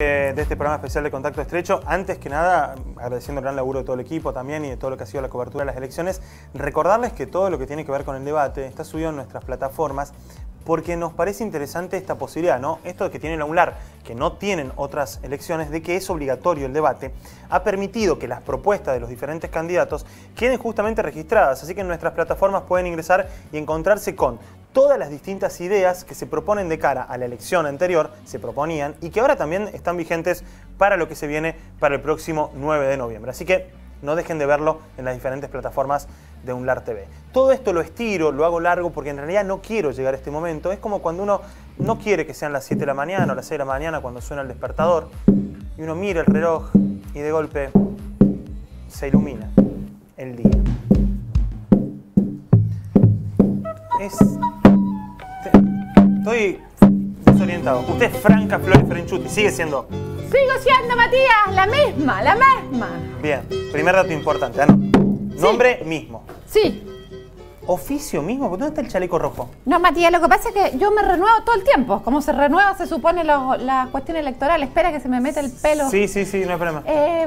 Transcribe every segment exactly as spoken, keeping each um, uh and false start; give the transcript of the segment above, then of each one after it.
de este programa especial de Contacto Estrecho. Antes que nada, agradeciendo el gran laburo de todo el equipo también y de todo lo que ha sido la cobertura de las elecciones, recordarles que todo lo que tiene que ver con el debate está subido en nuestras plataformas porque nos parece interesante esta posibilidad, ¿no? Esto de que tiene la UNLAR, que no tienen otras elecciones, de que es obligatorio el debate, ha permitido que las propuestas de los diferentes candidatos queden justamente registradas. Así que en nuestras plataformas pueden ingresar y encontrarse con todas las distintas ideas que se proponen de cara a la elección anterior, se proponían, y que ahora también están vigentes para lo que se viene para el próximo nueve de noviembre. Así que no dejen de verlo en las diferentes plataformas de UNLAR T V. Todo esto lo estiro, lo hago largo, porque en realidad no quiero llegar a este momento. Es como cuando uno no quiere que sean las siete de la mañana o las seis de la mañana cuando suena el despertador, y uno mira el reloj y de golpe se ilumina el día. Es... Estoy desorientado. Usted es Franca Flores Ferenchuti, sigue siendo... Sigo siendo, Matías, la misma, la misma. Bien, primer dato importante, ¿ah, no? Nombre sí. Mismo. Sí. ¿Oficio mismo? ¿Dónde está el chaleco rojo? No, Matías, lo que pasa es que yo me renuevo todo el tiempo. Como se renueva, se supone, lo, la cuestión electoral. Espera que se me meta el pelo. Sí, sí, sí, no hay problema. Eh...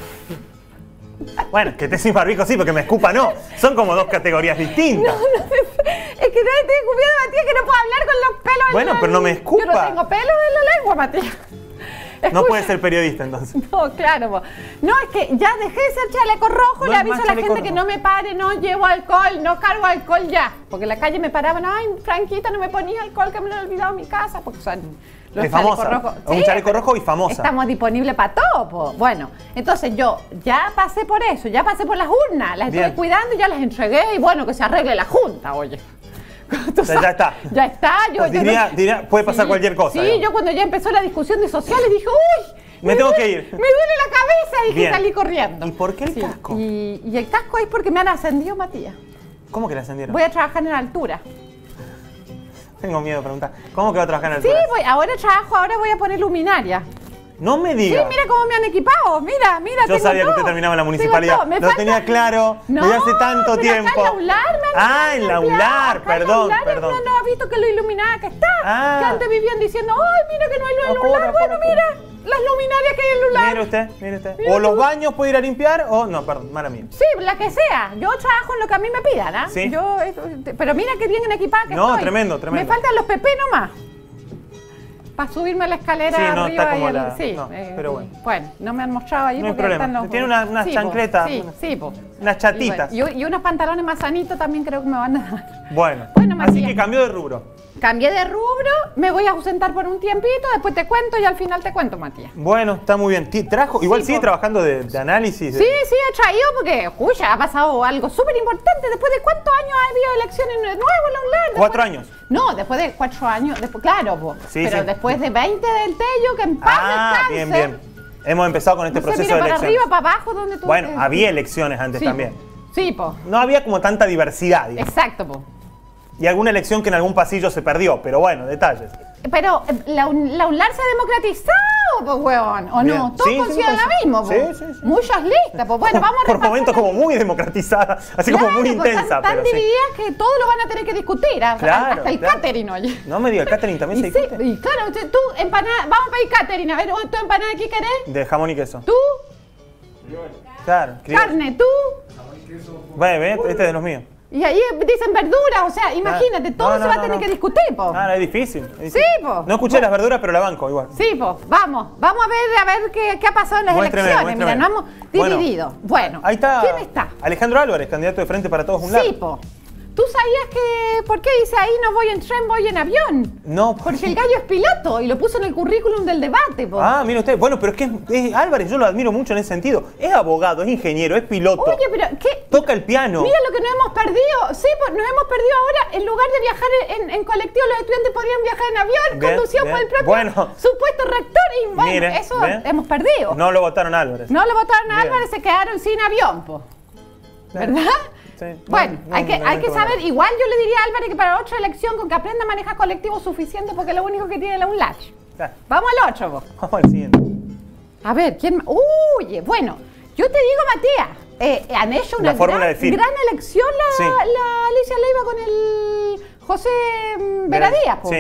Bueno, que esté sin barbijo sí, porque me escupa no. Son como dos categorías distintas. No, no, es que no estoy escupiendo, Matías, que no puedo hablar con los pelos. Bueno, pero no me escupa. Yo no tengo pelos en la lengua, Matías. Escucha. No puede ser periodista, entonces. No, claro. No, es que ya dejé de ser chaleco rojo, no le aviso a la gente rojo. Que no me pare, no llevo alcohol, no cargo alcohol ya. Porque en la calle me paraban, ay, Franquita, no me ponía alcohol, que me lo he olvidado en mi casa. Porque son los es famosa. Rojos. Un sí, chaleco rojo y famosa. Estamos disponibles para todo, po. Bueno, entonces yo ya pasé por eso, ya pasé por las urnas, las estuve cuidando y ya las entregué y bueno, que se arregle la junta, oye. O sea, ya está. Ya está. Yo, pues diría, yo, diría, puede pasar sí, cualquier cosa. Sí, digamos. Yo cuando ya empezó la discusión de sociales dije, uy, me, me tengo duele, que ir. Me duele la cabeza y que salí corriendo. ¿Y por qué el sí, casco? Y, y el casco es porque me han ascendido, Matías. ¿Cómo que le ascendieron? Voy a trabajar en altura. Tengo miedo de preguntar. ¿Cómo que va a trabajar en altura? Sí, voy, ahora trabajo, ahora voy a poner luminaria. No me diga. Sí, mira cómo me han equipado. Mira, mira. Yo sabía todo. Que usted terminaba en la municipalidad. Lo falta... tenía claro no, desde hace tanto pero tiempo. Acá en la UNLAR, me ah, en la UNLAR, perdón, UNLAR, perdón. No, no has visto que lo iluminada que está. Ah. Que antes vivían diciendo, ay, mira que no hay luz en la UNLAR. Bueno, mira, las luminarias que hay en la UNLAR. Mire usted, mire usted. Mira o los tú. baños puede ir a limpiar o no, perdón, mala mía. Sí, la que sea. Yo trabajo en lo que a mí me pidan, ¿ah? ¿Sí? Yo, pero mira que bien equipada que No, estoy. tremendo, tremendo. Me faltan los pepé nomás. Para subirme a la escalera sí, no, arriba está como y el, la, sí, no, eh, pero bueno. Bueno, no me han mostrado ahí no porque hay problema. están los... Tiene unas una sí, chancletas. Sí, una, sí, po. Unas chatitas. Y, bueno, y, y unos pantalones más sanitos también creo que me van a dar. Bueno, bueno así Matías, que cambió de rubro. Cambié de rubro, me voy a ausentar por un tiempito, después te cuento y al final te cuento, Matías. Bueno, está muy bien. Trajo, igual sí, sigue po. trabajando de, de análisis. De... Sí, sí, he traído porque, uy, ya ha pasado algo súper importante. ¿Después de cuántos años ha habido elecciones de nuevo en la UNLAR? Cuatro años. No, después de cuatro años, después, claro, po, sí, pero sí. después de veinte del Tello, que en paz ah, descanse. bien, bien. Hemos empezado con este no proceso sé, mira, de para elecciones. arriba, para abajo, donde tú... Bueno, eh, había elecciones antes sí, también. Po. Sí, po. No había como tanta diversidad, digamos. Exacto, po. Y alguna elección que en algún pasillo se perdió, pero bueno, detalles. Pero la, la UNLAR se ha democratizado, pues, huevón, ¿o bien. no? Todos sí, consideran sí, lo mismo, sí, pues. sí, sí. Muchas listas, pues. Bueno, vamos a Por momentos como muy democratizada, así claro, como muy pues, intensa. Tan, tan pero divididas sí. que todo lo van a tener que discutir, claro, hasta el claro. catering, oye. No me diga, el catering también y se sí, discute. Y claro, tú, empanada, vamos a pedir catering, a ver, ¿tú empanada qué querés? De jamón y queso. ¿Tú? Claro. Criollo. Carne, ¿tú? Jamón y queso. Ve, ve, este es de los míos. Y ahí dicen verduras, o sea, imagínate, no, todo no, se va no, a tener no. que discutir, po. Ah, no, es difícil. Es difícil. Sí, po. No escuché las verduras, pero la banco igual. Sí, po, vamos, vamos a ver a ver qué, qué ha pasado en las Muéstreme, elecciones. muéstreme. Mira, nos hemos dividido. Bueno, bueno, ahí está. ¿Quién está? Alejandro Álvarez, candidato de Frente para Todos UNLAR. Sí, po. ¿Tú sabías que por qué dice ahí no voy en tren, voy en avión? No. Porque el gallo es piloto y lo puso en el currículum del debate, po. Ah, mire usted. Bueno, pero es que es, es Álvarez, yo lo admiro mucho en ese sentido. Es abogado, es ingeniero, es piloto. Oye, pero ¿qué? Toca el piano. Mira lo que nos hemos perdido. Sí, pues nos hemos perdido ahora. En lugar de viajar en, en colectivo, los estudiantes podrían viajar en avión, bien, conducidos bien. por el propio bueno, supuesto rector. Y bueno, mire, eso ¿ve? hemos perdido. No lo votaron a Álvarez. No lo votaron a bien. Álvarez, se quedaron sin avión, po. ¿Verdad? Sí. Bueno, no, hay no, que, no, hay no, que no, saber, no. igual yo le diría a Álvarez que para otra elección con que aprenda a manejar colectivos suficiente porque es lo único que tiene la UNLAR. Claro. Vamos al otro, po. Vamos al siguiente. A ver, ¿quién? Uy, bueno, yo te digo, Matías, eh, han hecho una La fórmula gran, de Phil. gran elección la, Sí. la Alicia Leiva con el José Veradías, po. Sí.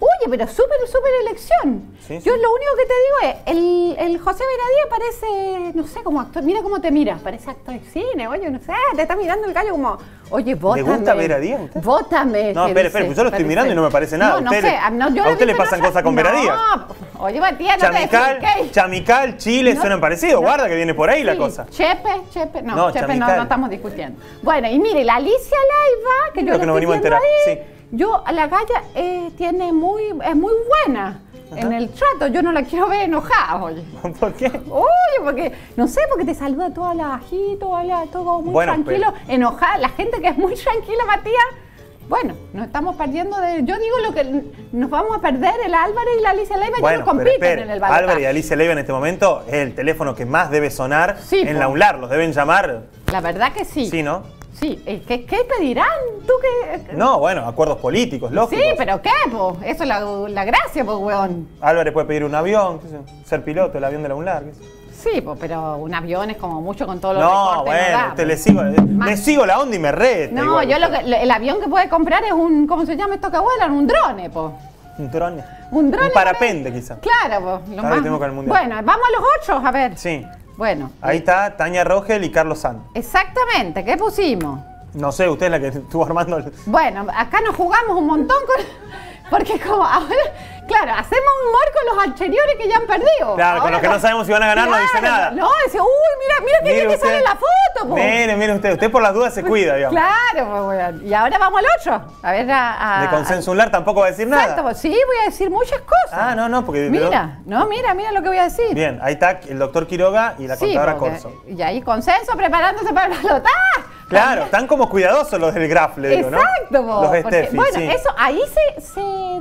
Oye, pero súper, súper elección. Sí, sí. Yo lo único que te digo es, el, el José Beiradía parece, no sé, como actor, mira cómo te mira, parece actor de cine, oye, no sé, te está mirando el gallo como, oye, vótame. ¿Le gusta Beiradía a usted? Vótame. No, espere, espere, yo lo estoy parece. mirando y no me parece nada. No, no usted sé, le, no, yo a usted le visto, pasan no, cosas con Beiradía. No, oye, Matías, no Chamical, te dejes, Chamical, Chile, no, suenan parecidos, no, guarda que viene por ahí sí, la cosa. Chepe, Chepe, no, No, Chepe no, Chamical. no estamos discutiendo. Bueno, y mire, la Alicia Leiva, que yo Lo le que nos estoy venimos a viendo enterar, ahí, sí. yo, la galla eh, tiene muy, es muy buena. Ajá. En el trato, yo no la quiero ver enojada, oye. ¿Por qué? Oye, porque, no sé, porque te saluda toda la bajito, habla todo muy bueno, tranquilo, pero... enojada. La gente que es muy tranquila, Matías, bueno, nos estamos perdiendo de... Yo digo lo que nos vamos a perder, el Álvarez y la Alicia Leiva bueno, ya no compiten espere, en el balotaje. Álvarez y Alicia Leiva en este momento es el teléfono que más debe sonar sí, en po. la UNLAR, los deben llamar. La verdad que sí. Sí, ¿no? Sí, ¿qué, qué te dirán? ¿Tú qué? No, bueno, acuerdos políticos, lógicos. Sí, pero ¿qué, po? Eso es la, la gracia, po, weón. Álvarez puede pedir un avión, qué sé, ser piloto, el avión de la UNLAR. Qué sé. Sí, po, pero un avión es como mucho con todos los No, recortes, bueno, no da, usted po. le sigo, Más... le sigo la onda y me reta. No, igual, yo lo que, el avión que puede comprar es un, ¿cómo se llama esto que vuelan? Un drone, po. Un drone. Un drone. Un parapente, quizás. Claro, po. Lo Ahora más... que tengo con el mundial. Bueno, vamos a los otros, a ver. Sí. Bueno. Ahí está Tania Rogel y Carlos Sanz. Exactamente, ¿qué pusimos? No sé, usted es la que estuvo armando el... Bueno, acá nos jugamos un montón con... Porque como ahora, claro, hacemos humor con los anteriores que ya han perdido. Claro, ahora con los que no sabemos si van a ganar claro, no dice nada. No, dice, uy, mira, mira que bien que sale en la foto, po. Mire, mire usted, usted por las dudas se cuida, digamos. Claro, pues bueno. Y ahora vamos al otro. A ver, a... a De consenso UNLAR tampoco va a decir nada. Exacto, pues sí, voy a decir muchas cosas. Ah, no, no, porque... Mira, no, mira, mira lo que voy a decir. Bien, ahí está el doctor Quiroga y la sí, contadora porque, Corso. Y ahí consenso preparándose para el balotaje. Claro, están como cuidadosos los del Graf, le digo, ¿no? Exacto, po, los porque, Steffi, bueno, sí. eso, ahí se, se,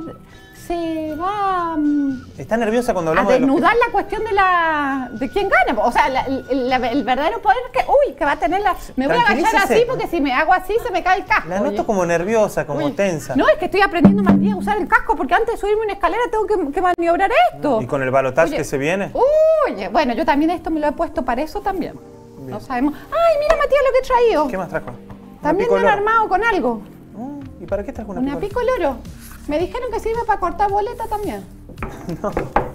se va um, Está nerviosa cuando a hablamos desnudar de los la cuestión de la de quién gana. O sea, la, la, la, el verdadero poder que, uy, que va a tener la... Me voy a agachar así porque si me hago así se me cae el casco. La noto como nerviosa, como Oye, tensa. No, es que estoy aprendiendo más día a usar el casco porque antes de subirme una escalera tengo que, que maniobrar esto. ¿Y con el balotaje que se viene? Oye, bueno, yo también esto me lo he puesto para eso también. Bien. No sabemos. Ay, mira, Matías, lo que he traído. ¿Qué más trajo? También me han armado con algo. ¿Y para qué trajo una, una pico loro? Me dijeron que sirve para cortar boleta también. No.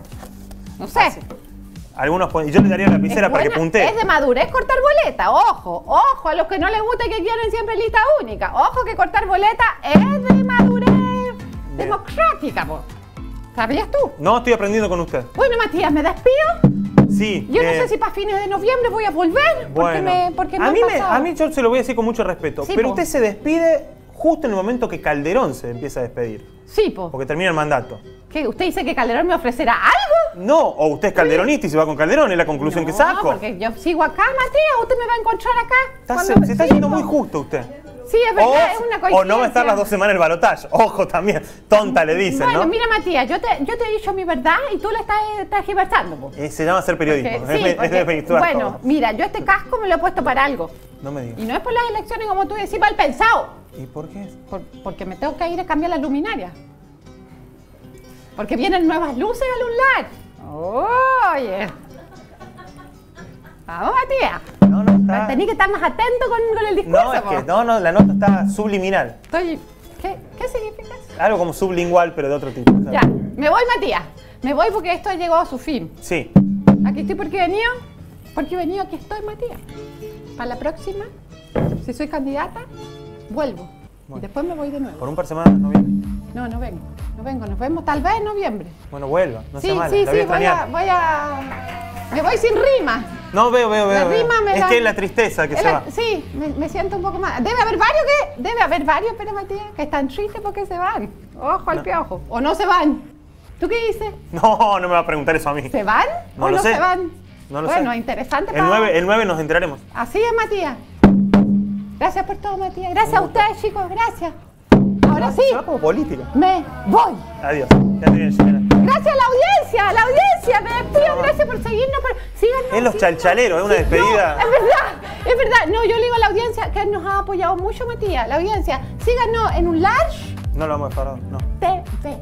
No sé. Ah, sí. Algunos y yo le daría la lapicera para que puntee. Es de madurez cortar boleta, ojo, ojo, a los que no les gusta y que quieren siempre lista única. Ojo que cortar boleta es de madurez Bien. democrática, po. ¿Sabías tú? No, estoy aprendiendo con usted. Bueno, Matías, ¿me despido? Sí. Yo eh, no sé si para fines de noviembre voy a volver. Bueno, porque me, porque me a, mí me, pasado. a mí yo se lo voy a decir con mucho respeto, sí, pero po. usted se despide justo en el momento que Calderón se empieza a despedir. Sí, po. Porque termina el mandato. ¿Qué? ¿Usted dice que Calderón me ofrecerá algo? No, o usted es calderonista y se va con Calderón, es la conclusión no, que saco. No, porque yo sigo acá, Matías, usted me va a encontrar acá. Está, se, cuando... se está sí, yendo po. muy justo usted. Sí, es verdad, o, es una coincidencia. O no va a estar las dos semanas el balotaje. Ojo también, tonta le dicen, bueno, ¿no? Bueno, mira, Matías, yo te, yo te he dicho mi verdad y tú la estás tergiversando. Eh, se llama ser periodismo. Porque, sí, es, porque, es de bueno, todo. mira, yo este casco me lo he puesto para algo. No me digas. Y no es por las elecciones como tú decís, mal pensado. ¿Y por qué? Por, porque me tengo que ir a cambiar la luminaria. Porque vienen nuevas luces al UNLAR. Oye. Vamos, Matías. No, no está. Tenés que estar más atento con, con el discurso. No, es po. que no, no, la nota está subliminal. Estoy... ¿Qué, ¿Qué significa eso? Algo como sublingual, pero de otro tipo. ¿sabes? Ya, me voy, Matías. Me voy porque esto llegó a su fin. Sí. Aquí estoy porque he venido. Porque he venido, aquí estoy, Matías. Para la próxima, si soy candidata, vuelvo. Bueno. Y después me voy de nuevo. ¿Por un par de semanas no viene? No, no vengo. No vengo. Nos vemos tal vez en noviembre. Bueno, vuelva. No sí, sea mala. sí, la voy sí. a Voy a, voy a... Me voy sin rima. No, veo, veo, veo. La veo. rima me es da... que es la tristeza que es se la... va. Sí, me, me siento un poco más... Debe haber varios que... Debe haber varios, pero Matías, que están tristes porque se van. Ojo al no. piojo. O no se van. ¿Tú qué dices? No, no me va a preguntar eso a mí. ¿Se van no o lo no sé. se van? No lo bueno, sé. interesante. El nueve, el nueve nos enteraremos. Así es, Matías. Gracias por todo, Matías. Gracias a ustedes, chicos. Gracias. Ahora sí. Se va como política. Me voy. Adiós. Ya te viene, Ximena. Gracias a la audiencia, a la audiencia. Me despido. Gracias por seguirnos. Por... Síganos. Es los síganos. chalchaleros, es una Sí, despedida. No, es verdad, es verdad. No, yo le digo a la audiencia que nos ha apoyado mucho, Matías. La audiencia. Síganos en un large. No lo vamos a dejar, no. T V.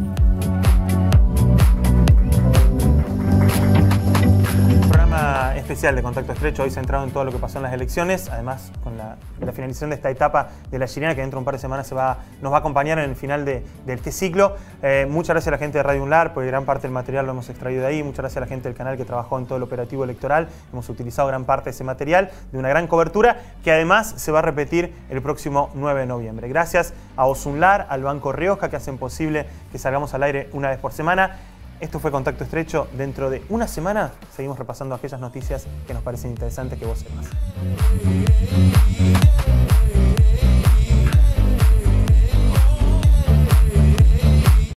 Programa especial. especial de Contacto Estrecho, hoy centrado en todo lo que pasó en las elecciones, además con la, la finalización de esta etapa de la chilena, que dentro de un par de semanas se va, nos va a acompañar en el final de, de este ciclo. Eh, muchas gracias a la gente de Radio UNLAR, porque gran parte del material lo hemos extraído de ahí. Muchas gracias a la gente del canal que trabajó en todo el operativo electoral. Hemos utilizado gran parte de ese material, de una gran cobertura, que además se va a repetir el próximo nueve de noviembre. Gracias a OSUNLAR, al Banco Rioja, que hacen posible que salgamos al aire una vez por semana. Esto fue Contacto Estrecho. Dentro de una semana seguimos repasando aquellas noticias que nos parecen interesantes que vos sepas.